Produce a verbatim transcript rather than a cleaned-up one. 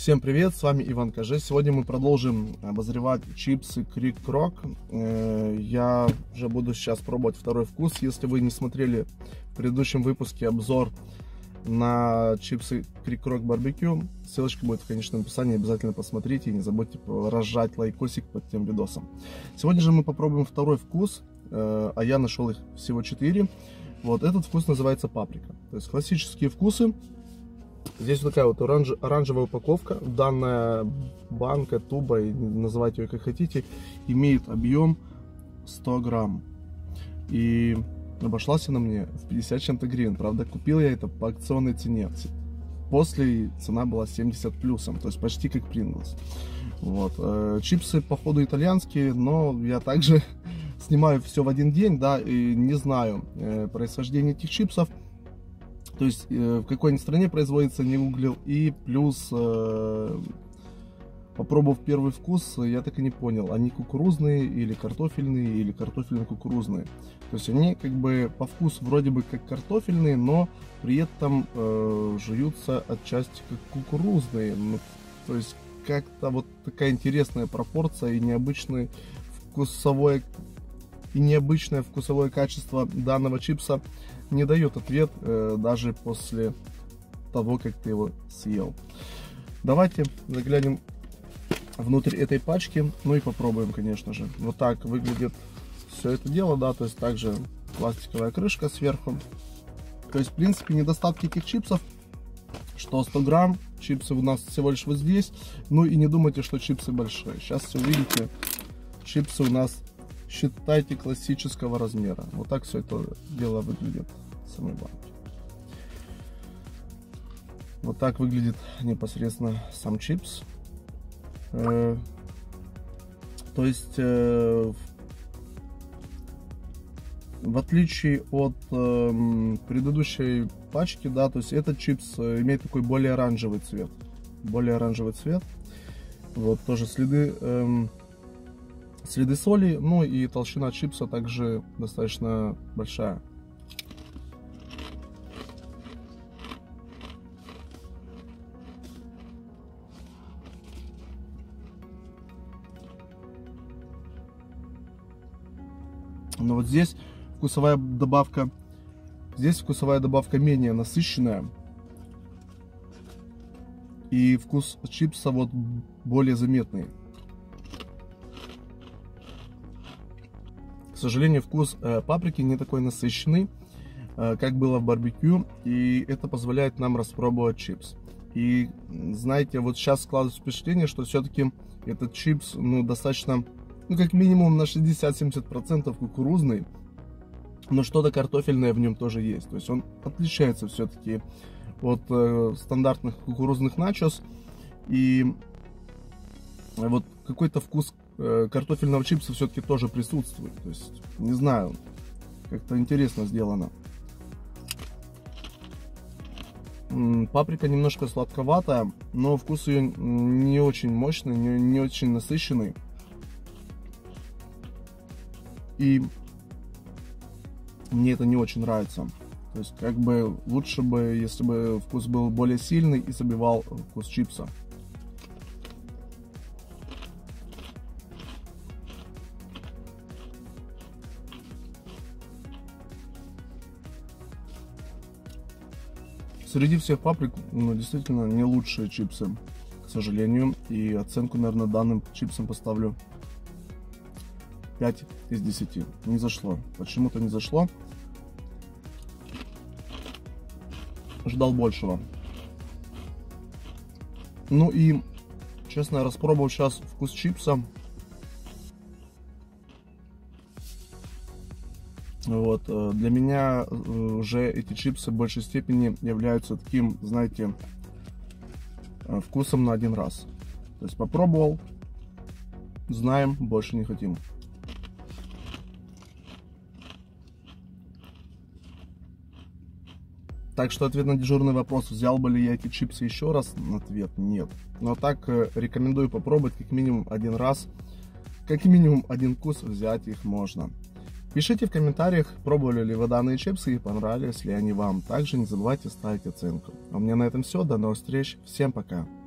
Всем привет, с вами Иван Каже. Сегодня мы продолжим обозревать чипсы Quick Crock. Я уже буду сейчас пробовать второй вкус. Если вы не смотрели в предыдущем выпуске обзор на чипсы Quick Crock барбекю, ссылочка будет в конечном описании, обязательно посмотрите и не забудьте разжать лайкосик под тем видосом. Сегодня же мы попробуем второй вкус, а я нашел их всего четыре. Вот этот вкус называется паприка. То есть классические вкусы. Здесь вот такая вот оранж, оранжевая упаковка. Данная банка, туба, называйте ее как хотите, имеет объем сто грамм. И обошлась она мне в пятьдесят чем-то гривен. Правда, купил я это по акционной цене. После цена была семьдесят плюсом, то есть почти как Pringles. Вот. Чипсы, походу, итальянские, но я также снимаю все в один день, да, и не знаю происхождение этих чипсов. То есть э, в какой-нибудь стране производится, не гуглил. И плюс, э, попробовав первый вкус, я так и не понял, они кукурузные или картофельные, или картофельно-кукурузные. То есть они как бы по вкусу вроде бы как картофельные, но при этом э, жуются отчасти как кукурузные. Ну, то есть как-то вот такая интересная пропорция и необычный вкусовой, и необычное вкусовое качество данного чипса не дает ответ э, даже после того, как ты его съел. Давайте заглянем внутрь этой пачки, ну и попробуем, конечно же. Вот так выглядит все это дело, да, то есть также пластиковая крышка сверху. То есть, в принципе, недостатки этих чипсов, что сто грамм, чипсы у нас всего лишь вот здесь. Ну и не думайте, что чипсы большие. Сейчас все увидите, чипсы у нас, считайте, классического размера. Вот так все это дело выглядит в самой банке. Вот так выглядит непосредственно сам чипс. Э, то есть, э, в отличие от э, предыдущей пачки, да, то есть этот чипс имеет такой более оранжевый цвет. Более оранжевый цвет. Вот тоже следы... Э, Следы соли, ну и толщина чипса также достаточно большая. Но вот здесь вкусовая добавка, здесь вкусовая добавка менее насыщенная. И вкус чипса вот более заметный. К сожалению, вкус э, паприки не такой насыщенный, э, как было в барбекю, и это позволяет нам распробовать чипс. И знаете, вот сейчас складывается впечатление, что все-таки этот чипс, ну, достаточно, ну, как минимум на шестьдесят-семьдесят процентов кукурузный, но что-то картофельное в нем тоже есть. То есть он отличается все-таки от э, стандартных кукурузных начос, и вот какой-то вкус картофельного чипса все-таки тоже присутствует. То есть, не знаю, как-то интересно сделано. Паприка немножко сладковатая, но вкус ее не очень мощный, не, не очень насыщенный. И мне это не очень нравится. То есть, как бы лучше бы, если бы вкус был более сильный и забивал вкус чипса. Среди всех паприк, ну, действительно не лучшие чипсы, к сожалению. И оценку, наверное, данным чипсам поставлю пять из десяти. Не зашло. Почему-то не зашло. Ждал большего. Ну и, честно, я распробовал сейчас вкус чипса. Вот, для меня уже эти чипсы в большей степени являются таким, знаете, вкусом на один раз. То есть попробовал, знаем, больше не хотим. Так что ответ на дежурный вопрос, взял бы ли я эти чипсы еще раз, ответ нет. Но так рекомендую попробовать как минимум один раз, как минимум один вкус взять их можно. Пишите в комментариях, пробовали ли вы данные чипсы и понравились ли они вам. Также не забывайте ставить оценку. А у меня на этом все. До новых встреч. Всем пока.